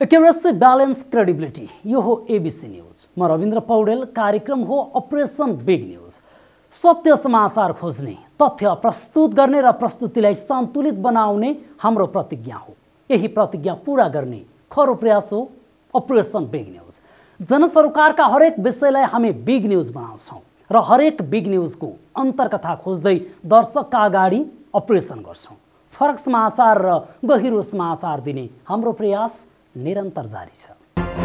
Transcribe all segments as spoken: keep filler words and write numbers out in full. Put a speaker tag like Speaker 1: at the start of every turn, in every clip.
Speaker 1: Accuracy balance credibility यो हो ABC news. म रविन्द्र पौडेल। कार्यक्रम हो अपरेसन बिग न्यूज। सत्य समाचार खोज्ने, तथ्य प्रस्तुत गर्ने र प्रस्तुतिलाई सन्तुलित बनाउने हाम्रो प्रतिज्ञा हो। यही प्रतिज्ञा पूरा गर्ने खरो प्रयास हो अपरेसन बिग न्यूज। जनसरोकारका हरेक विषयलाई हामी बिग न्यूज बनाउँछौँ र हरेक बिग न्यूजको अन्तर्कथा खोज्दै दर्शकका अगाडि अपरेसन गर्छौँ। फरक समाचार र गहिरो समाचार दिने हाम्रो प्रयास निरन्तर जारी छ।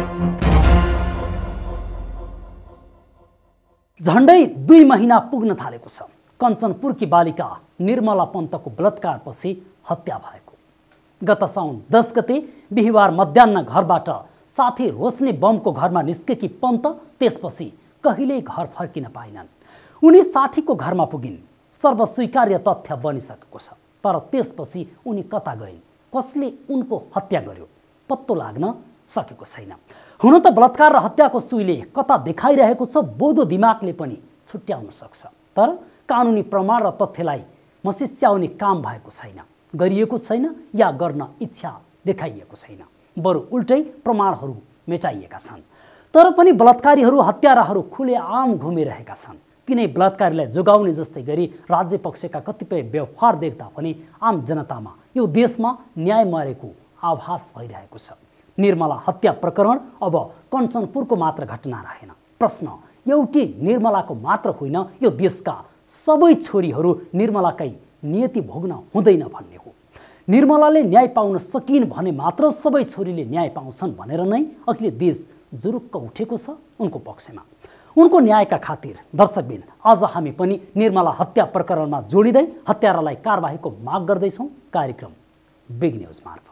Speaker 1: झण्डै दुई महिना पुग्न थालेको छ कञ्चनपुरकी बालिका निर्मला पन्तको बलात्कारपछि हत्या भएको। गत साउन दस गते बिहिबार मध्याह्न घरबाट साथी रोशनी बमको घरमा निस्केकी पन्त त्यसपछि कहिल्यै घर फर्किन पाइनन्। उनी साथीको घरमा पुगिन्। सर्वस्वीकार्य तथ्य बनिसकेको छ। तर त्यसपछि उनी कता गइन्, कसले उनको हत्या गर्यो, पत्तो लाग्न सकेको छैन। हुन त बलात्कार र हत्याको सुईले कता देखाइरहेको छ बोधो दिमागले पनि छुट्याउन सक्छ। तर कानुनी प्रमाण र तथ्यलाई मसिस्याउने काम भएको छैन, गरिएको छैन या गर्न इच्छा देखाइएको छैन। बरु उल्टै प्रमाणहरू मेटाइएका छन्। तर पनि बलात्कारीहरू हत्याराहरू खुलेआम घुमिरहेका छन्। तिनै बलात्कारीलाई जोगाउने जस्तै गरी राज्य पक्षका कतिपय व्यवहार देख्दा पनि आम जनतामा यो देशमा न्याय मरेको आभास भइरहेको छ। निर्मला हत्या प्रकरण अब कञ्चनपुरको मात्र घटना रहेन। प्रश्न एउटी निर्मलाको मात्र होइन, यो देशका सबै छोरीहरू निर्मलाकै नियति भोग्न हुँदैन भन्ने हो। निर्मलाले न्याय पाउन सकिन् भने मात्र सबै छोरीले न्याय पाउँछन् भनेर नै अहिले देश जुरुक्क उठेको छ उनको पक्षमा। उनको न्यायका खातिर दर्शकबिन आज हामी पनि निर्मला हत्या प्रकरणमा जोडिँदै हत्यारालाई कारबाहीको माग गर्दैछौँ कार्यक्रम बिग न्यूज मार्फत।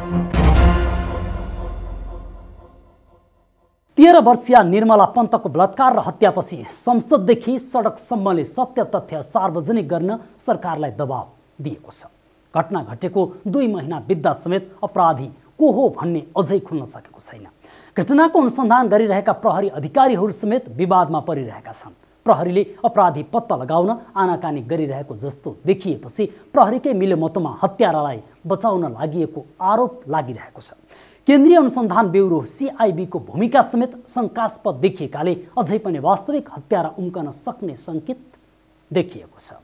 Speaker 1: तेह्र वर्षीय निर्मला पन्तको बलात्कार र हत्यापछि संसददेखि सडकसम्मले सत्य तथ्य सार्वजनिक गर्न सरकारलाई दबाव दिएको छ। घटना घटेको दुई महिना बित्दा समेत अपराधी को हो भन्ने अझै खुल्न सकेको छैन। घटनाको अनुसन्धान गरिरहेका प्रहरी अधिकारीहरू समेत विवादमा परिरहेका छन्। प्रहरीले अपराधी पत्ता लगाउन आनाकानी गरिरहेको जस्तो देखिएपछि प्रहरीकै मिलेमतोमा हत्यारालाई बचाउन लागिएको आरोप लागिरहेको छ। केन्द्रीय अनुसन्धान ब्युरो सीआईबीको भूमिका समेत शङ्कास्पद देखिएकाले अझै पनि वास्तविक हत्यारा उम्कन सक्ने सङ्केत देखिएको छ।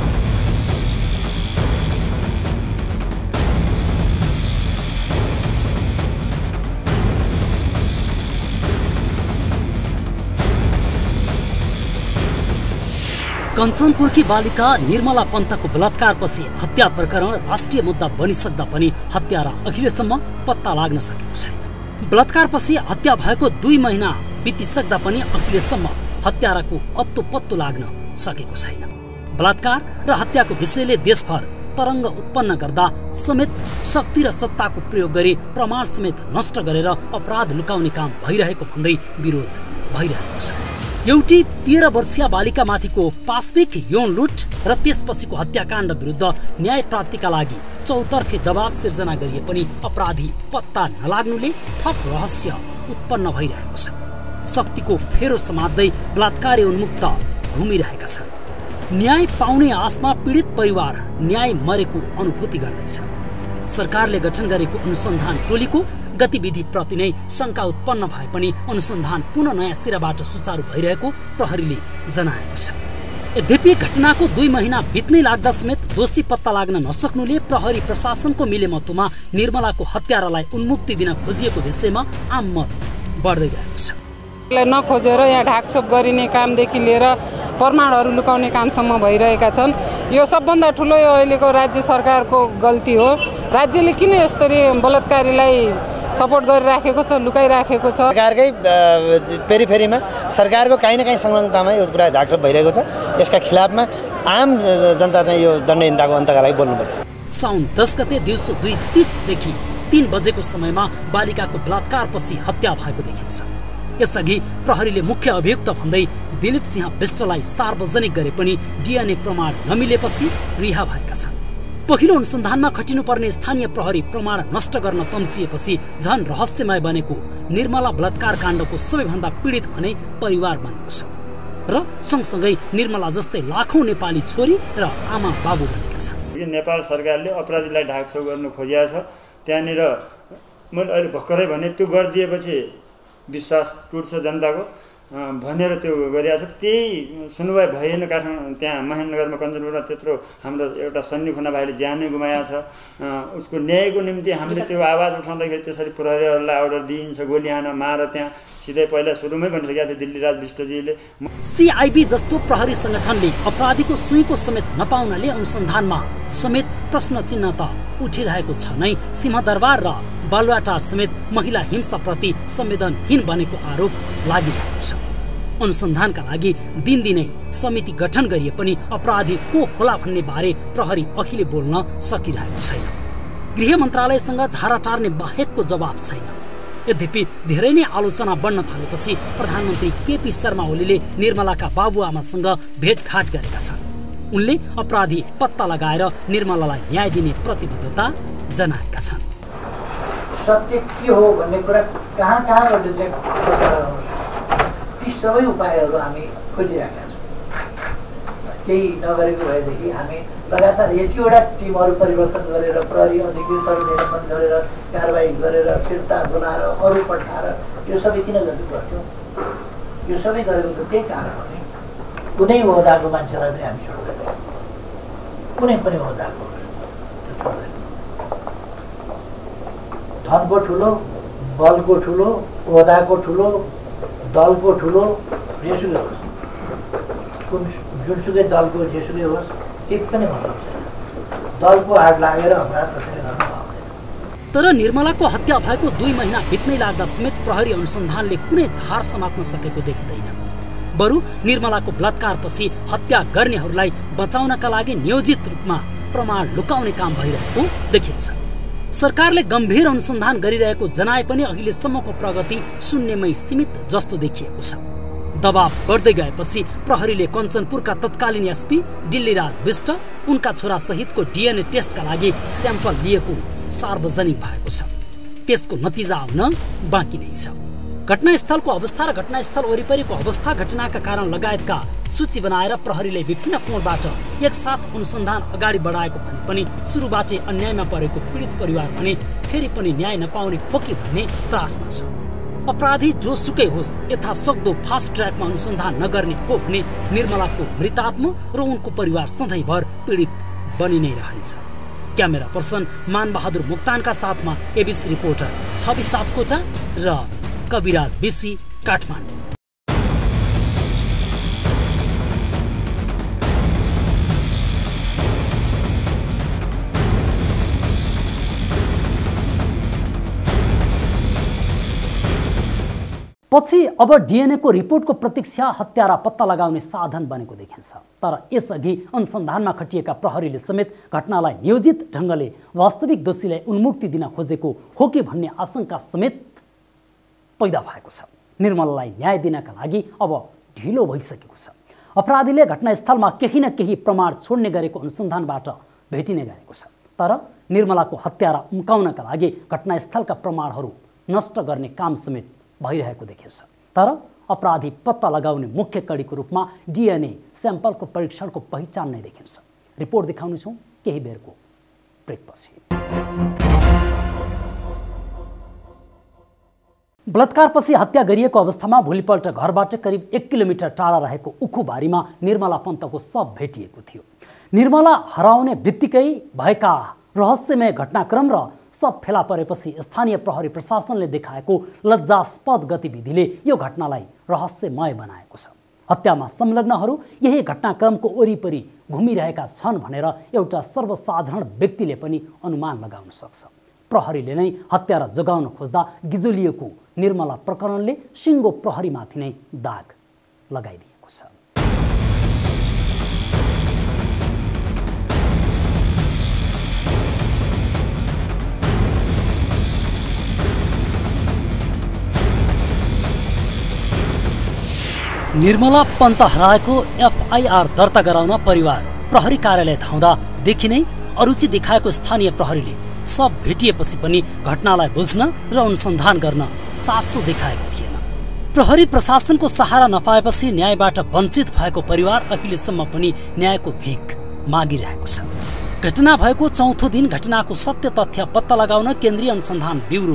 Speaker 1: कञ्चनपुरकी बालिका निर्मला पन्तको बलात्कारपछि हत्या प्रकरण राष्ट्रिय मुद्दा बनिसक्दा पनि हत्यारा अहिलेसम्म पत्ता लाग्न सकेको छैन। बलात्कारपछि हत्या भएको दुई महिना बितिसक्दा पनि अहिलेसम्म हत्याराको अत्तो पत्तो लाग्न सकेको छैन। बलात्कार र हत्याको विषयले देशभर तरङ्ग उत्पन्न गर्दा समेत शक्ति र सत्ताको प्रयोग गरी प्रमाण समेत नष्ट गरेर अपराध लुकाउने काम भइरहेको भन्दै विरोध भइरहेको छ। एउटी तेह्र वर्षीय बालिकामाथिको पाशविक यौन लुट र त्यसपछिको हत्याकाण्ड विरुद्ध न्याय प्राप्तिका लागि चौतर्फी दबाव सिर्जना गरिए पनि अपराधी पत्ता नलाग्नुले थप रहस्य उत्पन्न भइरहेको छ। शक्तिको फेरो समात्दै बलात्कारी उन्मुक्त घुमिरहेका छन्। न्याय पाउने आशमा पीडित परिवार न्याय मरेको अनुभूति गर्दैछ। सरकारले गठन गरेको अनुसन्धान टोलीको गतिविधि प्रति नै शङ्का उत्पन्न भए पनि अनुसन्धान पुनः नयाँ सिराबाट सुचारू भइरहेको प्रहरीले जनाएको छ। यद्यपि घटनाको दुई महिना बित्नै लाग्दा समेत दोषी पत्ता लाग्न नसक्नुले प्रहरी प्रशासनको मिलेमतोमा निर्मलाको हत्यारालाई उन्मुक्ति दिन खोजिएको विषयमा आम मत बढ्दै गएको छ।
Speaker 2: नखोजेर यहाँ ढाकछोप गरिने कामदेखि लिएर प्रमाणहरू लुकाउने कामसम्म भइरहेका छन्। यो सबभन्दा ठुलो यो अहिलेको राज्य सरकारको गल्ती हो। राज्यले किन यसरी बलात्कारीलाई सपोर्ट गरिराखेको छ, लुकाइराखेको छ।
Speaker 3: सरकारकै पेरिफेरीमा सरकारको काहीँ न काहीँ संलग्नतामा यो पुरा झाकझोक भइरहेको छ। यसका खिलाफमा आम जनता चाहिँ यो दण्डहीनताको अन्तका लागि बोल्नुपर्छ।
Speaker 1: साउन दस गते दिउँसो दुई तीसदेखि तीन बजेको समयमा बालिकाको बलात्कारपछि हत्या भएको देखिन्छ। यसअघि प्रहरीले मुख्य अभियुक्त भन्दै दिलीप सिंह विष्टलाई सार्वजनिक गरे पनि डीएनए प्रमाण नमिलेपछि रिहा भएका छन्। पहिलो अनुसन्धानमा खटिनुपर्ने स्थानीय प्रहरी प्रमाण नष्ट गर्न तम्सिएपछि झन रहस्यमय बनेको निर्मला बलात्कार काण्डको सबैभन्दा पीडित भने परिवार बनेको छ र सँगसँगै निर्मला जस्तै लाखौं नेपाली छोरी र आमा बाबु बनेका छन्।
Speaker 4: नेपाल सरकारले अपराधीलाई ढाकछोप गर्न खोजिएको छ। त्यहाँनिर मैले अहिले भर्खरै भने त्यो गरिदिएपछि विश्वास टुट्छ जनताको भनेर त्यो गरिरहेको छ। त्यही सुनवाई भएन काठमाडौँ त्यहाँ महेन्द्रनगरमा कञ्चनपुरमा त्यत्रो हाम्रो एउटा सन्नी खुना भाइले ज्यानै गुमाएको छ। उसको न्यायको निम्ति हामीले त्यो आवाज उठाउँदाखेरि त्यसरी प्रहरीहरूलाई अर्डर दिइन्छ गोली हान मार, त्यहाँ सिधै पहिला सुरुमै भनिसकेको थियो दिल्लीराज विष्टजीले।
Speaker 1: सिआइबी जस्तो प्रहरी संगठनले अपराधीको सुईको समेत नपाउनाले अनुसन्धानमा समेत प्रश्न चिन्ह त उठिरहेको छ नै। सिंहदरबार र बालुवाटार समेत महिला हिंसाप्रति संवेदनहीन बनेको आरोप लागिरहेको छ। अनुसन्धानका लागि दिनदिनै समिति गठन गरिए पनि अपराधी को होला भन्ने बारे प्रहरी अहिले बोल्न सकिरहेको छैन। गृह मन्त्रालयसँग झारा टार्ने बाहेकको जवाब छैन। यद्यपि धेरै नै आलोचना बढ्न थालेपछि प्रधानमन्त्री केपी शर्मा ओलीले निर्मलाका बाबुआमासँग भेटघाट गरेका छन्। उनले अपराधी पत्ता लगाएर निर्मलालाई न्याय दिने प्रतिबद्धता जनाएका छन्।
Speaker 5: सत्य के हो भन्ने कुरा कहाँ कहाँबाट चाहिँ ती सबै उपायहरू हामी खोजिरहेका छौँ। केही नगरेको भएदेखि हामी लगातार यतिवटा टिमहरू परिवर्तन गरेर प्रहरी अधिकृतहरू निलम्बन गरेर कारबाही गरेर फिर्ता बोलाएर अरू पठाएर यो सबै किन गर्नु पर्थ्यो? यो सबै गरेको त त्यही कारण हो नि। कुनै ओहदाको मान्छेलाई पनि हामी छोड्दैनौँ, कुनै पनि ओहदाको छोड्दैनौँ। धनको ठुलो, बलको ठुलो, ओहदाको ठुलो, दलको ठुलो, जेसुकै होस्, कुन जुनसुकै दलको जेसुकै होस्, केही पनि मतलब छैन। दलको हात लागेर अपराध कसरी गर्न पाउँदैन।
Speaker 1: तर निर्मलाको हत्या भएको दुई महिना बित्नै लाग्दा समेत प्रहरी अनुसन्धानले कुनै धार समात्न सकेको देखिँदैन। बरु निर्मलाको बलात्कारपछि हत्या गर्नेहरूलाई बचाउनका लागि नियोजित रूपमा प्रमाण लुकाउने काम भइरहेको देखिन्छ। सरकारले गम्भीर अनुसन्धान गरिरहेको जनाए पनि अहिलेसम्मको प्रगति शून्यमै सीमित जस्तो देखिएको छ। दबाव बढ्दै गएपछि प्रहरीले कञ्चनपुरका तत्कालीन एसपी दिल्लीराज विष्ट उनका छोरा सहितको डिएनए टेस्टका लागि स्याम्पल लिएको सार्वजनिक भएको छ। त्यसको नतिजा आउन बाँकी नै छ। घटनास्थलको अवस्था र घटनास्थल वरिपरिको अवस्था, घटनाका कारण लगायतका सूची बनाएर प्रहरीले विभिन्न कोणबाट एकसाथ अनुसन्धान अगाडि बढाएको भने पनि सुरुबाटै अन्यायमा परेको पीडित परिवार भने फेरि पनि न्याय नपाउने हो कि भन्ने त्रासमा छ। अपराधी जोसुकै होस्, यथासक्दो फास्ट ट्र्याकमा अनुसन्धान नगर्ने हो भने निर्मलाको मृतात्मा र उनको परिवार सधैँभर पीडित बनि नै रहनेछ। क्यामेरा पर्सन मानबहादुर मुक्तानका साथमा एबिसी रिपोर्टर छवि सापकोटा र कविराज बिसी, काठमाडौँ। पछि अब डिएनए को रिपोर्टको प्रतीक्षा हत्यारा पत्ता लगाउने साधन बनेको देखिन्छ। तर यसअघि अनुसन्धानमा खटिएका प्रहरीले समेत घटनालाई नियोजित ढङ्गले वास्तविक दोषीलाई उन्मुक्ति दिन खोजेको हो कि भन्ने आशंका समेत पैदा भएको छ। निर्मलालाई न्याय दिनका लागि अब ढिलो भइसकेको छ। अपराधीले घटनास्थलमा केही न केही प्रमाण छोड्ने गरेको अनुसन्धानबाट भेटिने गरेको छ। तर निर्मलाको हत्यारा उम्काउनका लागि घटनास्थलका प्रमाणहरू नष्ट गर्ने काम समेत भइरहेको देखिन्छ। तर अपराधी पत्ता लगाउने मुख्य कडीको रूपमा डिएनए स्याम्पलको परीक्षणको पहिचान नै देखिन्छ। रिपोर्ट देखाउनेछौँ केही बेरको ब्रेकपछि। बलात्कारपछि हत्या गरिएको अवस्थामा भोलिपल्ट घरबाट करिब एक किलोमिटर टाढा रहेको उखुबारीमा निर्मला पन्तको शव भेटिएको थियो। निर्मला हराउने बित्तिकै भएका रहस्यमय घटनाक्रम र सब फेला परेपछि स्थानीय प्रहरी प्रशासनले देखाएको लज्जास्पद गतिविधिले यो घटनालाई रहस्यमय बनाएको छ। हत्यामा संलग्नहरू यही घटनाक्रमको वरिपरि घुमिरहेका छन् भनेर एउटा सर्वसाधारण व्यक्तिले पनि अनुमान लगाउन सक्छ। प्रहरीले नै हत्यारा जोगाउन खोज्दा गिजोलिएको निर्मला प्रकरणले सिङ्गो प्रहरीमाथि नै दाग लगाइदिएको छ। निर्मला पन्त हराएको एफआईआर दर्ता गराउन परिवार प्रहरी कार्यालय धाउँदादेखि नै अरुचि देखाएको स्थानीय प्रहरीले सब भेटिएपछि पनि घटनालाई बुझ्न र अनुसन्धान गर्न चासो देखाएको थिएन। प्रहरी प्रशासनको सहारा नपाएपछि न्यायबाट वञ्चित भएको परिवार अहिलेसम्म पनि न्यायको भिख मागिरहेको छ। घटना भएको चौथो दिन घटनाको सत्य तथ्य पत्ता लगाउन केन्द्रीय अनुसन्धान ब्युरो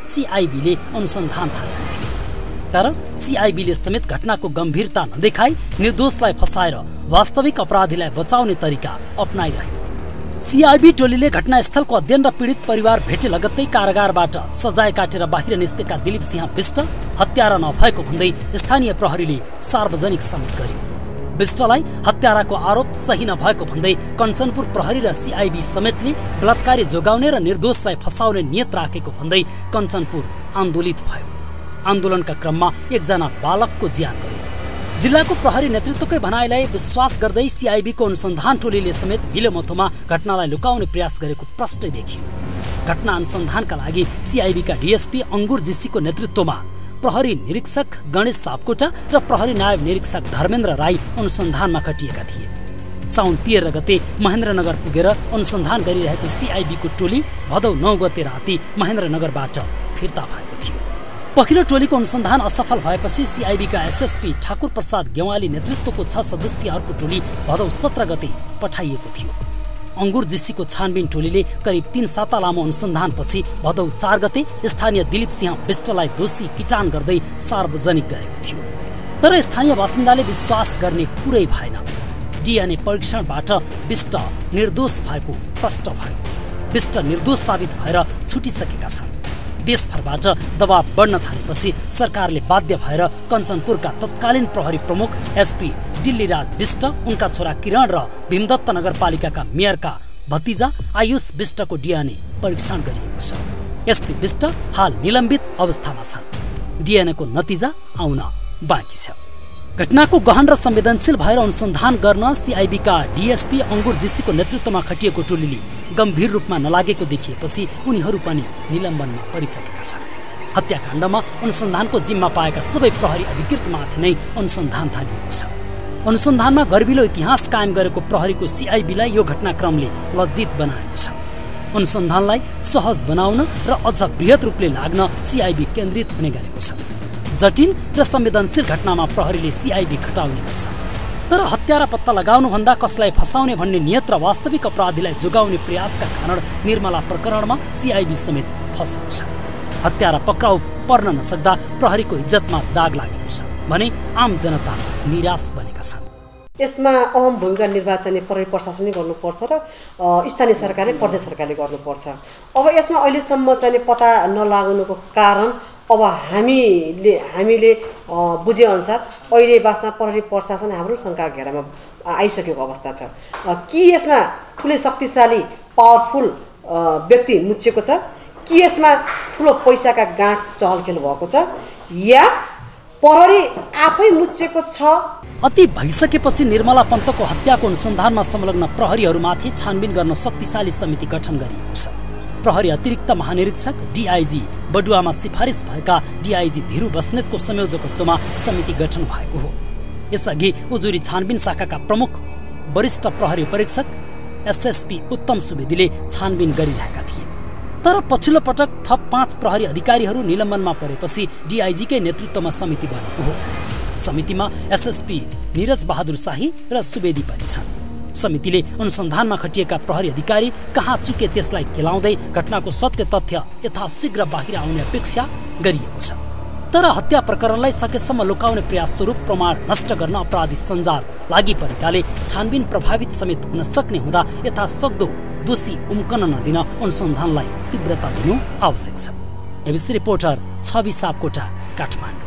Speaker 1: सिआइबीले अनुसन्धान थालेको थियो। तर सिआइबीले समेत घटनाको गम्भीरता नदेखाई निर्दोषलाई फसाएर वास्तविक अपराधीलाई बचाउने तरिका अपनाइरह्यो। सिआइबी टोलीले घटनास्थलको अध्ययन र पीडित परिवार भेटे लगत्तै कारागारबाट सजाय काटेर बाहिर निस्केका दिलीप सिंह बिष्ट हत्यारा नभएको भन्दै स्थानीय प्रहरीले सार्वजनिक समेत गर्यो। बिष्टलाई हत्याराको आरोप सही नभएको भन्दै कञ्चनपुर प्रहरी र सिआइबी समेतले बलात्कारी जोगाउने र निर्दोषलाई फसाउने नियत राखेको भन्दै कञ्चनपुर आन्दोलित भयो। आन्दोलनका क्रममा एकजना बालकको ज्यान गयो। जिल्लाको प्रहरी नेतृत्वकै भनाइलाई विश्वास गर्दै सिआइबीको अनुसन्धान टोलीले समेत मिलोमतोमा घटनालाई लुकाउने प्रयास गरेको प्रष्टै देखियो। घटना अनुसन्धानका लागि सिआइबीका डिएसपी अंगुर जीसीको नेतृत्वमा प्रहरी निरीक्षक गणेश सापकोटा र प्रहरी नायब निरीक्षक धर्मेन्द्र राई अनुसन्धानमा खटिएका थिए। साउन तेह्र गते महेन्द्रनगर पुगेर अनुसन्धान गरिरहेको सिआइबीको टोली भदौ नौ गते राति महेन्द्रनगरबाट फिर्ता भएको थियो। पहिलो टोलीको अनुसन्धान असफल भएपछि सिआइबीका एसएसपी ठाकुर प्रसाद गेवाली नेतृत्वको छ सदस्यहरूको टोली भदौ सत्र गते पठाइएको थियो। अंगुर जीसीको छानबिन टोलीले करिब तीन साता लामो अनुसन्धानपछि भदौ चार गते स्थानीय दिलीप सिंह बिष्टलाई दोषी किटान गर्दै सार्वजनिक गरेको थियो। तर स्थानीय बासिन्दाले विश्वास गर्ने कुरै भएन। डिएनए परीक्षणबाट बिष्ट निर्दोष भएको प्रष्ट भयो। बिष्ट निर्दोष साबित भएर छुटिसकेका छन्। देशभरबाट दबाव बढ्न थालेपछि सरकारले बाध्य भएर कञ्चनपुरका तत्कालीन प्रहरी प्रमुख एसपी दिल्लीराज बिष्ट, उनका छोरा किरण र भीमदत्त नगरपालिकाका मेयरका भतिजा आयुष बिष्टको डिएनए परीक्षण गरिएको छ। एसपी बिष्ट हाल निलम्बित अवस्थामा छन्। डिएनएको नतिजा आउन बाँकी छ। घटनाको गहन र संवेदनशील भएर अनुसन्धान गर्न सिआइबीका डिएसपी अंगुर जीसीको नेतृत्वमा खटिएको टोलीले गम्भीर रूपमा नलागेको देखिएपछि उनीहरू पनि निलम्बनमा परिसकेका छन्। हत्याकाण्डमा अनुसन्धानको जिम्मा पाएका सबै प्रहरी अधिकृतमाथि नै अनुसन्धान थालिएको छ। अनुसन्धानमा गर्भिलो इतिहास कायम गरेको प्रहरीको सिआइबीलाई यो घटनाक्रमले लज्जित बनाएको छ। अनुसन्धानलाई सहज बनाउन र अझ बृहत रूपले लाग्न सिआइबी केन्द्रित हुने गरेको छ। जटिल र संवेदनशील घटनामा प्रहरीले सिआइबी खटाउने गर्छ। तर हत्यारा पत्ता लगाउनुभन्दा कसलाई फसाउने भन्ने नियत र वास्तविक अपराधीलाई जोगाउने प्रयासका कारण निर्मला प्रकरणमा सिआइबी समेत फसेको छ। हत्यारा पक्राउ पर्न नसक्दा प्रहरीको इज्जतमा दाग लागेको छ भने आम जनता निराश बनेका छन्।
Speaker 6: यसमा अहम भूमिका निर्वाचन प्रहरी प्रशासनले गर्नुपर्छ र स्थानीय सरकारले प्रदेश सरकारले गर्नुपर्छ। अब यसमा अहिलेसम्म चाहिँ पत्ता नलाग्नुको कारण अब हामीले हामीले बुझेअनुसार अहिले वास्तवमा प्रहरी प्रशासन हाम्रो शङ्का घेरामा आइसकेको अवस्था छ कि यसमा ठुलै शक्तिशाली पावरफुल व्यक्ति मुछिएको छ कि यसमा ठुलो पैसाका गाँठ चहलखेल भएको छ या प्रहरी आफै मुछिएको छ।
Speaker 1: अति भइसकेपछि निर्मला पन्तको हत्याको अनुसन्धानमा संलग्न प्रहरीहरूमाथि छानबिन गर्न शक्तिशाली समिति गठन गरिएको छ। प्रहरी अतिरिक्त महानिरीक्षक डिआइजी बडुवामा सिफारिस भएका डिआइजी धिरु बस्नेतको संयोजकत्वमा समिति गठन भएको हो। यसअघि उजुरी छानबिन शाखाका प्रमुख वरिष्ठ प्रहरी परीक्षक एसएसपी उत्तम सुवेदीले छानबिन गरिरहेका थिए। तर पछिल्लो पटक थप पाँच प्रहरी अधिकारीहरू निलम्बनमा परेपछि डिआइजीकै नेतृत्वमा समिति बनेको हो। समितिमा एसएसपी निरज बहादुर शाही र सुवेदी पनि छन्। समितिले अनुसन्धानमा खटिएका प्रहरी अधिकारी कहाँ चुके त्यसलाई केलाउँदै घटनाको सत्य तथ्य यथाशीघ्र बाहिर आउने अपेक्षा गरिएको छ। तर हत्या प्रकरणलाई सकेसम्म लुकाउने प्रयास स्वरूप प्रमाण नष्ट गर्न अपराधी सञ्जाल लागि परेकाले छानबिन प्रभावित समेत हुन सक्ने हुँदा यथासक्दो दोषी उम्कन नदिन अनुसन्धानलाई तीव्रता दिनु आवश्यक छ। एबिसी रिपोर्टर छवि सापकोटा, काठमाडौँ।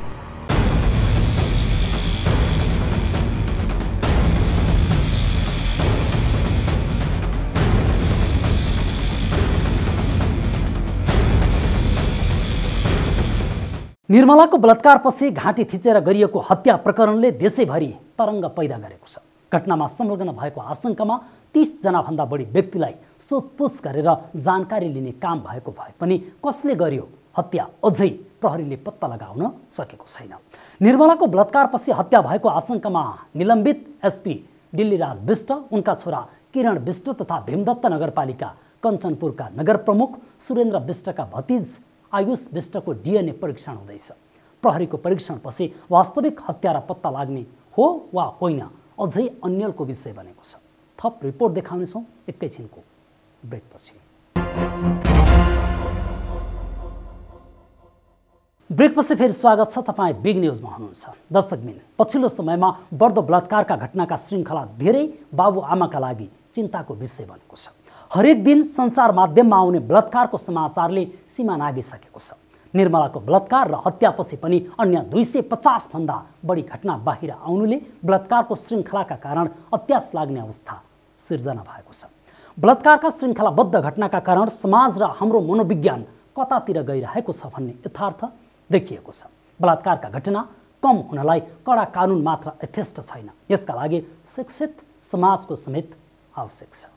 Speaker 1: निर्मलाको बलात्कारपछि घाँटी थिचेर गरिएको हत्या प्रकरणले देशैभरि तरङ्ग पैदा गरेको छ। घटनामा संलग्न भएको आशंकामा तीस जना भन्दा बढी व्यक्तिलाई सोधपुछ गरेर जानकारी लिने काम भएको भए पनि कसले गर्यो हत्या अझै प्रहरीले पत्ता लगाउन सकेको छैन। निर्मलाको बलात्कारपछि हत्या भएको आशंकामा निलम्बित एसपी दिल्लीराज बिष्ट, उनका छोरा किरण बिष्ट तथा भीमदत्त नगरपालिका कञ्चनपुरका नगर प्रमुख सुरेन्द्र बिष्टका भतिज आयुष बिष्टको डिएनए परीक्षण हुँदैछ। प्रहरीको परीक्षणपछि वास्तविक हत्यारा पत्ता लाग्ने हो वा होइन अझै अन्यलको विषय बनेको छ। थप रिपोर्ट देखाउनेछौँ एकैछिनको ब्रेकपछि। ब्रेकपछि फेरि स्वागत छ। तपाईँ बिग न्युजमा हुनुहुन्छ। दर्शकबिन, पछिल्लो समयमा बढ्दो बलात्कारका घटनाका श्रृङ्खला धेरै बाबुआमाका लागि चिन्ताको विषय बनेको छ। हरेक दिन सञ्चार माध्यममा आउने बलात्कारको समाचारले सीमा नागिसकेको छ। निर्मलाको बलात्कार र हत्यापछि पनि अन्य दुई सय पचासभन्दा बढी घटना बाहिर आउनुले बलात्कारको श्रृङ्खलाका कारण अत्यास लाग्ने अवस्था सिर्जना भएको छ। बलात्कारका श्रृङ्खलाबद्ध घटनाका कारण समाज र हाम्रो मनोविज्ञान कतातिर गइरहेको छ भन्ने यथार्थ देखिएको छ। बलात्कारका घटना कम हुनलाई कडा कानुन मात्र यथेष्ट छैन, यसका लागि शिक्षित समाजको समेत आवश्यक छ।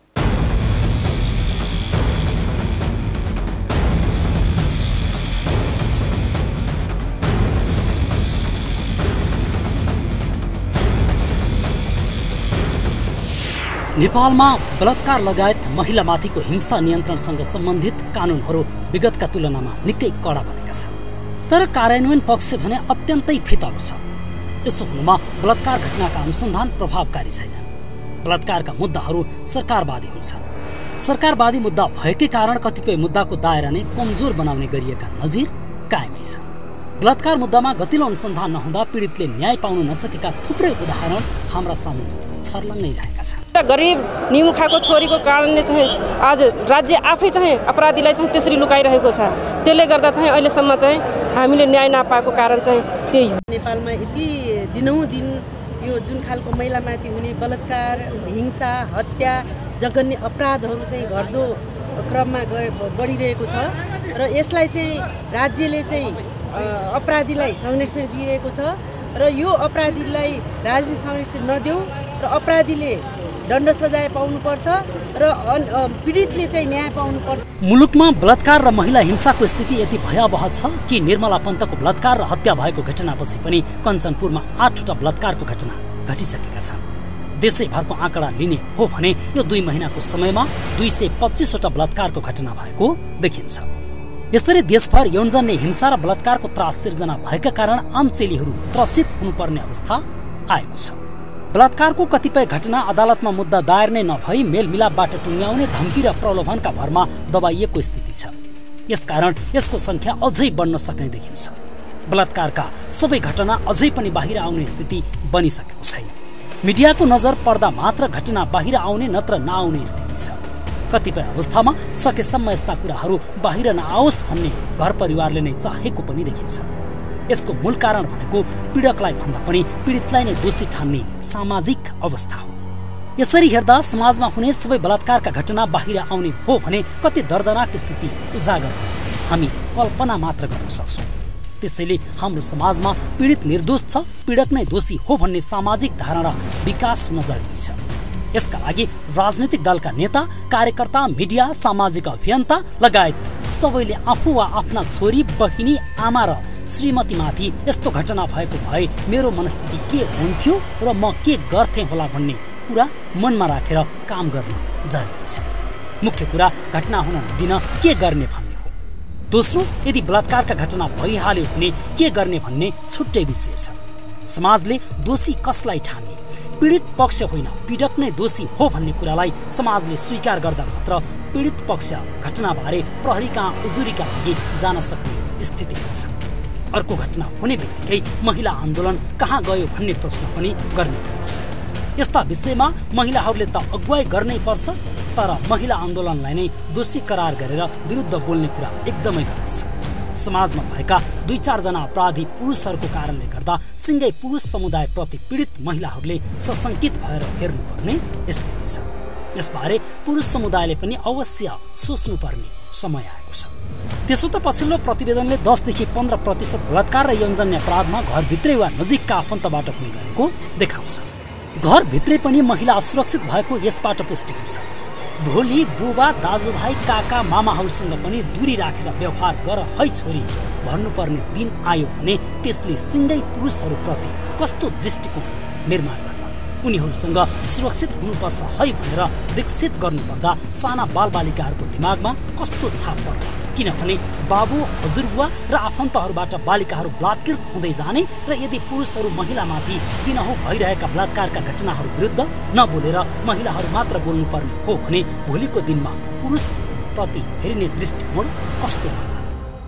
Speaker 1: नेपालमा बलात्कार लगायत महिलामाथिको हिंसा नियन्त्रणसँग सम्बन्धित कानुनहरू विगतका तुलनामा निकै कडा बनेका छन्, तर कार्यान्वयन पक्ष भने अत्यन्तै फितलो छ। यसो हुनुमा बलात्कार घटनाका अनुसन्धान प्रभावकारी छैनन्। बलात्कारका मुद्दाहरू सरकारवादी हुन्छन्। सरकारवादी मुद्दा भएकै कारण कतिपय मुद्दाको दायरा नै कमजोर बनाउने गरिएका नजिर कायमै छन्। बलात्कार मुद्दामा गतिलो अनुसन्धान नहुँदा पीडितले न्याय पाउन नसकेका थुप्रै उदाहरण हाम्रा सामु छर्लङ्गै रहेका छन्।
Speaker 7: गरिब निमुखाको छोरीको कारणले चाहिँ आज राज्य आफै चाहिँ अपराधीलाई चाहिँ त्यसरी लुकाइरहेको छ। त्यसले गर्दा चाहिँ अहिलेसम्म चाहिँ हामीले न्याय नपाएको कारण चाहिँ त्यही हो।
Speaker 6: नेपालमा यति दिनौँ दिन यो जुन खालको महिलामाथि हुने बलात्कार, हिंसा, हत्या, जघन्य अपराधहरू चाहिँ घट्दो क्रममा गए बढिरहेको छ र यसलाई चाहिँ राज्यले चाहिँ अपराधीलाई संरक्षण दिइरहेको छ र यो अपराधीलाई राजनीतिक संरक्षण नदेऊ र अपराधीले दण्ड सजाय पाउनुपर्छ र पीडितले चाहिँ न्याय पाउनुपर्छ।
Speaker 1: मुलुकमा बलात्कार र महिला हिंसाको स्थिति यति भयावह छ कि निर्मला पन्तको बलात्कार र हत्या भएको घटनापछि पनि कञ्चनपुरमा आठवटा बलात्कारको घटना घटिसकेका छन्। देशैभरको आँकडा लिने हो भने यो दुई महिनाको समयमा दुई सय पच्चिसवटा बलात्कारको घटना भएको देखिन्छ। यसरी देशभर यौनजन्य हिंसा र बलात्कारको त्रास सिर्जना भएका कारण आम चेलीहरू त्रसित हुनुपर्ने अवस्था आएको छ। बलात्कारको कतिपय घटना अदालतमा मुद्दा दायर नै नभई मेलमिलापबाट टुङ्ग्याउने धम्की र प्रलोभनका भरमा दबाइएको स्थिति छ। यसकारण यसको संख्या अझै बढ्न सक्ने देखिन्छ। बलात्कारका सबै घटना अझै पनि बाहिर आउने स्थिति बनिसकेको छैन। मिडियाको नजर पर्दा मात्र घटना बाहिर आउने नत्र नआउने स्थिति छ। कतिपय अवस्थामा सकेसम्म यस्ता कुराहरू बाहिर नआओस् भन्ने घर परिवारले नै चाहेको पनि देखिन्छ। यसको मूल कारण भनेको पीडकलाई भन्दा पनि पीडितलाई नै दोषी ठान्ने सामाजिक अवस्था हो। यसरी हेर्दा समाजमा हुने सबै बलात्कारका घटना बाहिर आउने हो भने कति दर्दनाक स्थिति उजागर हामी कल्पना मात्र गर्न सक्छौँ। त्यसैले हाम्रो समाजमा पीडित निर्दोष छ, पीडक नै दोषी हो भन्ने सामाजिक धारणा विकास हुन जरुरी छ। यसका लागि राजनीतिक दलका नेता, कार्यकर्ता, मिडिया, सामाजिक अभियन्ता लगायत सबैले आफू वा आफ्ना छोरी, बहिनी, आमा र श्रीमतीमाथि यस्तो घटना भएको भए मेरो मनस्थिति के हुन्थ्यो र म के गर्थेँ होला भन्ने कुरा मनमा राखेर काम गर्न जरुरी छ। मुख्य कुरा घटना हुन नदिन के गर्ने भन्ने हो। दोस्रो, यदि बलात्कारका घटना भइहाल्यो भने के गर्ने भन्ने छुट्टै विषय छ। समाजले दोषी कसलाई ठान्ने? पीडित पक्ष होइन, पीडक नै दोषी हो भन्ने कुरालाई समाजले स्वीकार गर्दा मात्र पीडित पक्ष घटनाबारे प्रहरी कहाँ उजुरीका लागि जान सक्ने स्थिति हुन्छ। अर्को घटना हुने बित्तिकै महिला आन्दोलन कहाँ गयो भन्ने प्रश्न पनि गर्ने हुन्छ। यस्ता विषयमा महिलाहरूले त अगुवाई गर्नै पर्छ, तर महिला आन्दोलनलाई नै दोषी करार गरेर विरुद्ध बोल्ने कुरा एकदमै गलत छ। समाजमा भएका दुई चारजना अपराधी पुरुषहरूको कारणले गर्दा सिङ्गै पुरुष समुदायप्रति पीडित महिलाहरूले सशङ्कित भएर हेर्नुपर्ने स्थिति छ। यसबारे पुरुष समुदायले पनि अवश्य सोच्नुपर्ने समय आएको छ। त्यसो त पछिल्लो प्रतिवेदनले दसदेखि पन्ध्र प्रतिशत बलात्कार र यौनजन्य अपराधमा घरभित्रै वा नजिकका आफन्तबाट हुने गरेको देखाउँछ। घरभित्रै पनि महिला असुरक्षित भएको यसबाट पुष्टि हुन्छ। भोलि बुबा, दाजुभाइ, काका, मामाहरूसँग पनि दूरी राखेर व्यवहार गर है छोरी भन्नुपर्ने दिन आयो भने त्यसले सिङ्गै पुरुषहरूप्रति कस्तो दृष्टिकोण निर्माण गर्न, उनीहरूसँग सुरक्षित हुनुपर्छ है भनेर दीक्षित गर्नुपर्दा साना बालबालिकाहरूको दिमागमा कस्तो छाप पर्ला। किनभने बाबु, हजुरबुवा र आफन्तहरूबाट बालिकाहरू बलात्कृत हुँदै जाने र यदि पुरुषहरू महिलामाथि दिनहु भइरहेका बलात्कारका घटनाहरू विरुद्ध नबोलेर महिलाहरू मात्र बोल्नुपर्ने हो भने भोलिको दिनमा पुरुषप्रति हेरिने दृष्टिकोण कस्तो होला?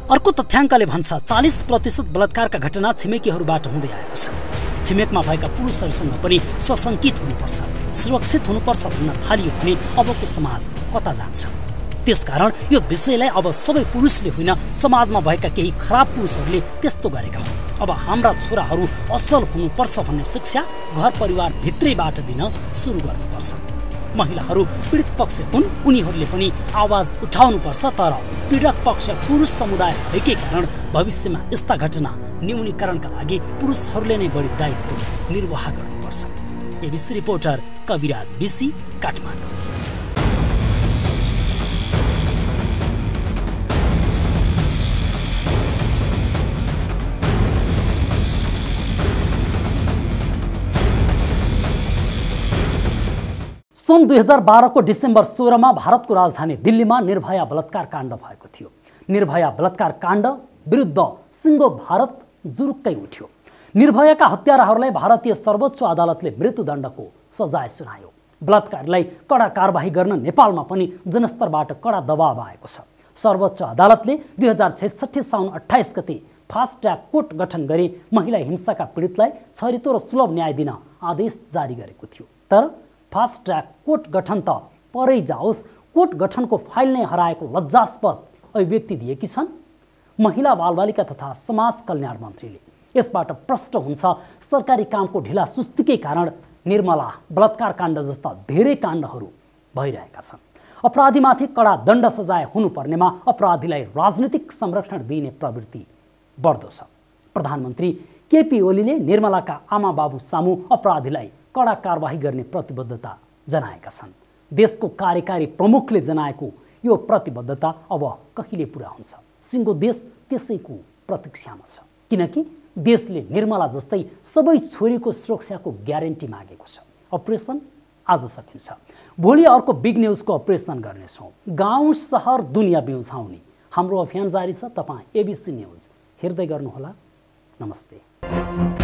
Speaker 1: अर्को तथ्याङ्कले भन्छ चालीस प्रतिशत बलात्कारका घटना छिमेकीहरूबाट हुँदै आएको छ। छिमेकमा भएका पुरुषहरूसँग पनि सशङ्कित हुनुपर्छ, सुरक्षित हुनुपर्छ भन्न थालियो भने अबको समाज कता जान्छ? त्यसकारण यो विषयलाई अब सबै पुरुषले होइन, समाजमा भएका केही खराब पुरुषहरूले त्यस्तो गरेका हुन्। अब हाम्रा छोराहरू असल हुनुपर्छ भन्ने शिक्षा घर परिवार भित्रैबाट दिन सुरु गर्नुपर्छ। महिलाहरू पीडित पक्ष हुन्, उनीहरूले पनि आवाज उठाउनुपर्छ। तर पीडक पक्ष पुरुष समुदाय भएकै कारण भविष्यमा यस्ता घटना न्यूनीकरणका लागि पुरुषहरूले नै बढी दायित्व निर्वाह गर्नुपर्छ। ABC reporter Kabiraj BC, Kathmandu. सन् दुई हजार बाह्रको डिसेम्बर सोह्रमा भारतको राजधानी दिल्लीमा निर्भया बलात्कार काण्ड भएको थियो। निर्भया बलात्कार काण्ड विरुद्ध सिङ्गो भारत जुरुक्कै उठ्यो। निर्भयाका हत्याराहरूलाई भारतीय सर्वोच्च अदालतले मृत्युदण्डको सजाय सुनायो। बलात्कारलाई कडा कारबाही गर्न नेपालमा पनि जनस्तरबाट कडा दबाव आएको छ। सर्वोच्च अदालतले दुई हजार छैसठी साउन अठाइस गते फास्ट ट्र्याक कोर्ट गठन गरी महिला हिंसाका पीडितलाई छरितो र सुलभ न्याय दिन आदेश जारी गरेको थियो। तर फास्ट ट्र्याक कोर्ट गठन त परै जाओस्, कोर्ट गठनको फाइल नै हराएको लज्जास्पद अभिव्यक्ति दिएकी छन् महिला बालबालिका तथा समाज कल्याण मन्त्रीले। यसबाट प्रष्ट हुन्छ सरकारी कामको ढिला सुस्तीकै कारण निर्मला बलात्कार काण्ड जस्ता धेरै काण्डहरू भइरहेका छन्। अपराधीमाथि कडा दण्ड सजाय हुनुपर्नेमा अपराधीलाई राजनीतिक संरक्षण दिने प्रवृत्ति बढ्दो छ। प्रधानमन्त्री केपी ओलीले निर्मलाका आमा बाबु सामु अपराधीलाई कडा कारबाही गर्ने प्रतिबद्धता जनाएका छन्। देशको कार्यकारी प्रमुखले जनाएको यो प्रतिबद्धता अब कहिले पुरा हुन्छ? सिङ्गो देश त्यसैको प्रतीक्षामा छ, किनकि देशले निर्मला जस्तै सबै छोरीको सुरक्षाको ग्यारेन्टी मागेको छ। अपरेसन आज सकिन्छ, भोलि अर्को बिग न्युजको अपरेसन गर्नेछौँ। गाउँ सहर दुनियाँ बिउझाउने हाम्रो अभियान जारी छ। तपाईँ एबिसी न्युज हेर्दै गर्नुहोला। नमस्ते।